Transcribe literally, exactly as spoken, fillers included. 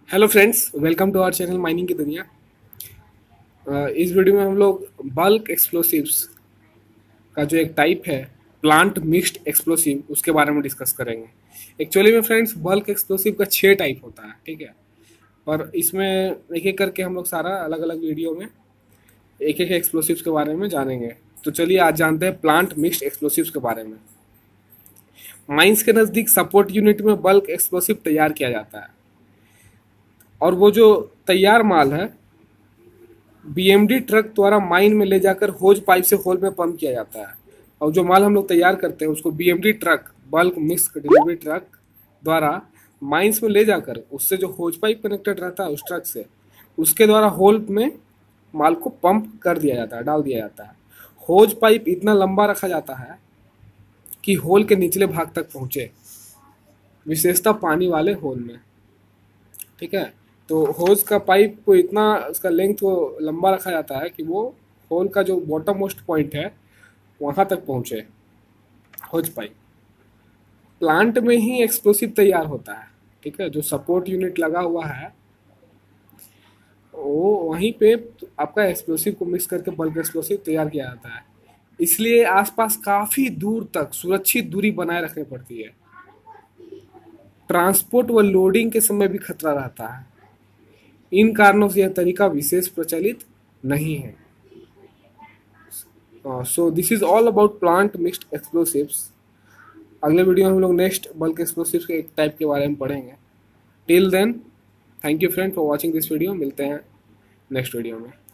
Hello friends, welcome to our channel mining की दुनिया। अ, इस वीडियो में हम लोग बल्क एक्सप्लोसिव्स का जो एक टाइप है, प्लांट मिक्स्ड एक्सप्लोसिव, उसके बारे में डिस्कस करेंगे। एक्चुअली में फ्रेंड्स, बल्क एक्सप्लोसिव का छः टाइप होता है, ठीक है। पर इसमें एक एक करके हम लोग सारा अलग अलग वीडियो में एक एक एक्सप्लोसिव्स के बारे में जानेंगे। तो चलिए आज जानते हैं प्लांट मिक्स्ड एक्सप्लोसिव्स के बारे में। माइंस के नज़दीक सपोर्ट यूनिट में बल्क एक्सप्लोसिव तैयार किया जाता है, और वो जो तैयार माल है बीएमडी ट्रक द्वारा माइन में ले जाकर होज पाइप से होल में पंप किया जाता है। और जो माल हम लोग तैयार करते हैं उसको BMD truck, bulk mix delivery truck द्वारा माइंस में ले जाकर उससे जो होज पाइप कनेक्टेड रहता है उस ट्रक से, उसके द्वारा होल में माल को पंप कर दिया जाता है, डाल दिया जाता है। होज पाइप इतना लंबा रखा जाता है कि होल के निचले भाग तक पहुंचे, विशेषता पानी वाले होल में, ठीक है। तो होज का पाइप को इतना, उसका लेंथ को लंबा रखा जाता है कि वो होल का जो बॉटम मोस्ट पॉइंट है वहाँ तक पहुँचे होज पाइप। प्लांट में ही एक्सप्लोसिव तैयार होता है, ठीक है। जो सपोर्ट यूनिट लगा हुआ है वो वहीं पे आपका एक्सप्लोसिव को मिक्स करके बल्क एक्सप्लोसिव तैयार किया जाता है। इसलिए आसपास काफ़ी दूर तक सुरक्षित दूरी बनाए रखनी पड़ती है। ट्रांसपोर्ट व लोडिंग के समय भी खतरा रहता है। इन कारणों से यह तरीका विशेष प्रचलित नहीं है। So this is all about plant mixed explosives. अगले वीडियो में हम लोग नेक्स्ट बल्क एक्सप्लोसिव्स के एक टाइप के बारे में पढ़ेंगे। Till then, thank you friend for watching this video. मिलते हैं नेक्स्ट वीडियो में।